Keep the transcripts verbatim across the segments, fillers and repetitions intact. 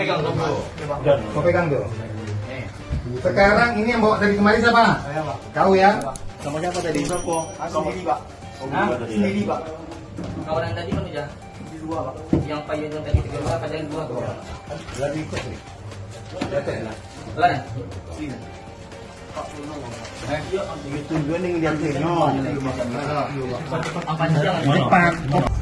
pegang dulu. Kau pegang tuh. Sekarang ini yang bawa dari kemari siapa? Saya, Pak. Kau ya? Sama siapa tadi? Aku sendiri, Pak. Hah? Sendiri, Pak. Kawan yang tadi mana ya? Dua, Pak. Yang payung yang tadi tiga dua, pada yang dua tuh. Lagi ikut nih. Lan. Sini. Itu gue nih yang tengok. Apa jangan Depan.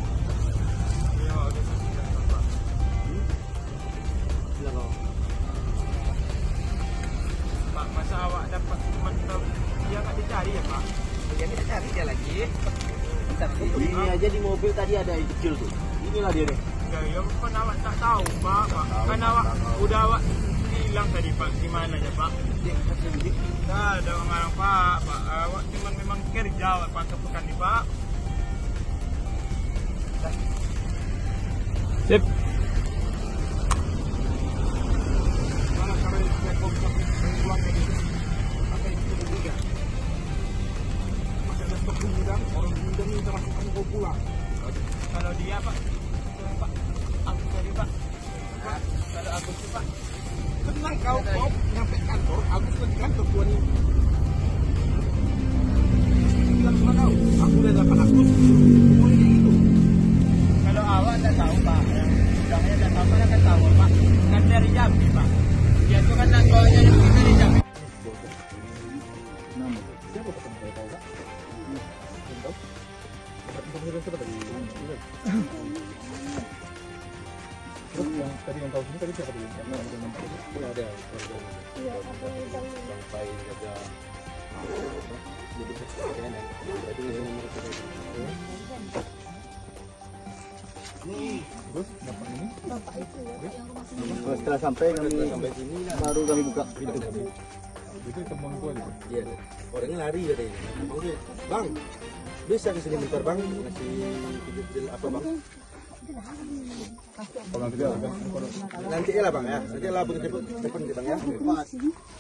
Pak, masa awak dapat mantap dia tak dicari ya Pak? Dia kita cari dia lagi. Ini aja di mobil tadi ada yang kecil tuh. Inilah dia nih. Ya, ya kan awak tak tahu Pak, Pak. Kan awak udah awak hilang tadi Pak, di mana ya Pak? Tak ada orang Pak, Pak. Awak cuma memang kerja awak Pak, bukan di Pak. Sip. Mana kalau dia kau pulang lagi? Apa yang kita juga? Masih ada stok gudang, orang gudang ini termasuk kamu kau pulang. Kalau dia Pak, tolong Pak, aku cari Pak. Pak, kalau Agus tuh Pak, tenang kau, kau nyampe kantor, Agus lagi kantor tuan ini. Bilang sama kau, aku udah dapat Agus, semuanya itu. Kalau awak tak tahu Pak, gudangnya tak tahu, mana kan tahu Pak, kan dari Jambi Pak. Dia tuh kan nangkaunya kita dari Jambi. Yang tadi yang tahu sini tadi siapa tadi? Karena ada nampak itu ada. Iya, apa yang sampai kerja. Jadi kayaknya berarti ini nomor satu. Terus dapat ini? Bapak itu ya. Setelah sampai kami sampai sini baru kami buka pintu. Itu teman gua gitu. Iya. Orangnya lari katanya. Bang, bisa ke sini bentar Bang, ngasih pijit apa Bang? Kalau nanti dia Nanti lah Bang ya, nanti lah butuh cepet cepet Bang ya.